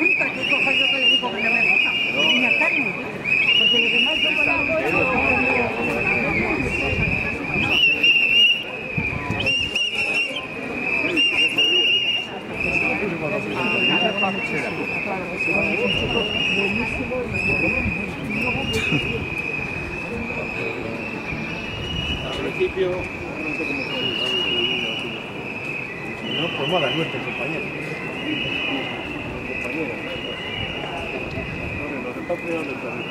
nunca que coja yo que le digo que no me gusta. Ni a carne. Porque lo demás yo conozco Al principio, no sé cómo fue. No, pues mala suerte, compañero. Compañero. Los de Patria,